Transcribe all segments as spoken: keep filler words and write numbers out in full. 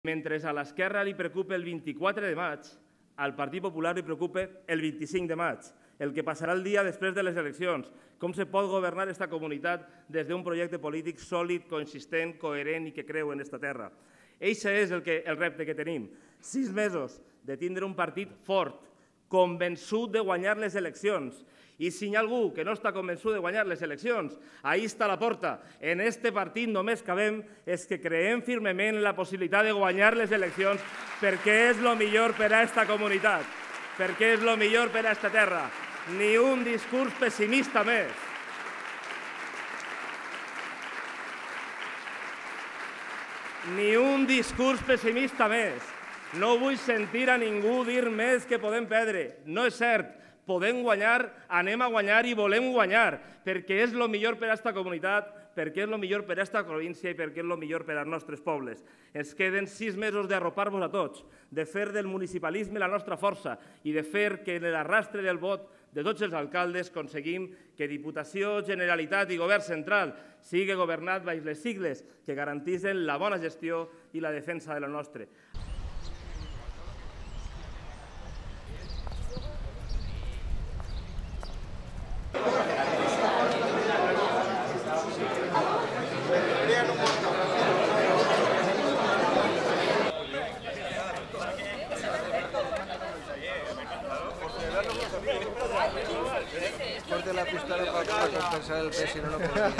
Mentre a l'esquerra li preocupa el vint-i-quatre de maig, al Partit Popular li preocupa el vint-i-cinc de maig, el que passarà el dia després de les eleccions, com se pot governar aquesta comunitat des d'un projecte polític sòlid, consistent, coherent i que creu en aquesta terra. Eixe és el, que, el repte que tenim. Sis mesos de tindre un partit fort, convençut de guanyar les eleccions. I si hi ha algú que no està convençut de guanyar les eleccions, ahí està la porta. En este partit només cabem és que creiem firmement en la possibilitat de guanyar les eleccions perquè és el millor per a aquesta comunitat, perquè és el millor per a aquesta terra. Ni un discurs pessimista més. Ni un discurs pessimista més. No vull sentir a ningú dir més que podem perdre. No és cert. Podem guanyar, anem a guanyar i volem guanyar, perquè és el millor per a aquesta comunitat, perquè és el millor per a aquesta província i perquè és el millor per als nostres pobles. Ens queden sis mesos d'arropar-vos a tots, de fer del municipalisme la nostra força i de fer que en l'arrastre del vot de tots els alcaldes aconseguim que Diputació, Generalitat i Govern Central sigui governat baix les sigles que garantitzen la bona gestió i la defensa de la nostra. Corte la pistola para compensar el peso y no lo podía.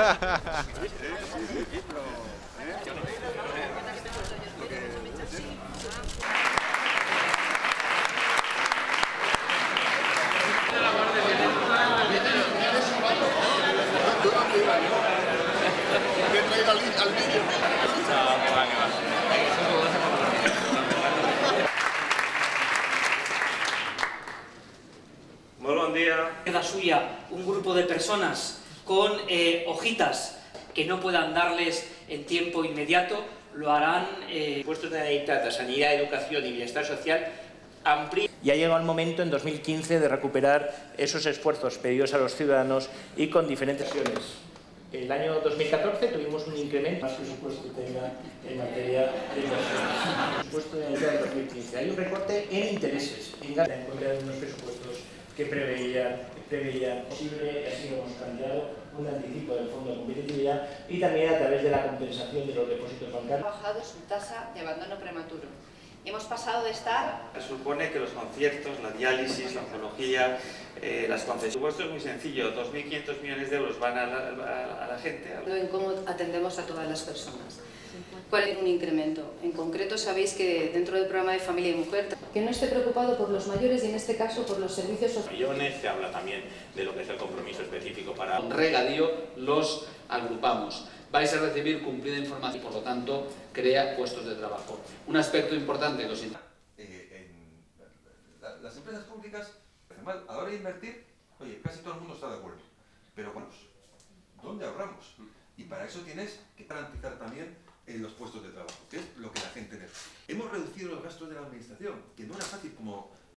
Muy buen día. La suya, un grupo de personas con eh, hojitas que no puedan darles en tiempo inmediato, lo harán... Eh... Puestos de Generalitat a Sanidad, Educación y Bienestar Social amplio. Ya ha llegado el momento en dos mil quince de recuperar esos esfuerzos pedidos a los ciudadanos y con diferentes acciones. El año dos mil catorce tuvimos un incremento más presupuesto que tenga en materia de inversiones. Presupuesto de año dos mil quince. Hay un recorte en intereses, en gastos, en contra de unos presupuestos que preveían, preveían posible, y así hemos cambiado, un anticipo del Fondo de Competitividad y también a través de la compensación de los depósitos bancarios. Ha bajado su tasa de abandono prematuro. Hemos pasado de estar... Supone que los conciertos, la diálisis, la oncología, eh, las concesiones... El presupuesto es muy sencillo, dos mil quinientos millones de euros van a la, a, a la gente. En cómo atendemos a todas las personas. ¿Cuál es un incremento? En concreto, sabéis que dentro del programa de Familia y Mujer... Que no esté preocupado por los mayores y en este caso por los servicios sociales. Millones, se habla también de lo que es el compromiso específico para... Con regadío los agrupamos. Vais a recibir cumplida información y por lo tanto crea puestos de trabajo. Un aspecto importante... Los... Eh, en la, las empresas públicas, a la hora de invertir, oye, casi todo el mundo está de acuerdo. Pero vamos, ¿dónde ahorramos? Y para eso tienes que garantizar también eh, los puestos de trabajo, que es lo que la gente necesita. Hemos reducido los gastos de la administración, que no era fácil como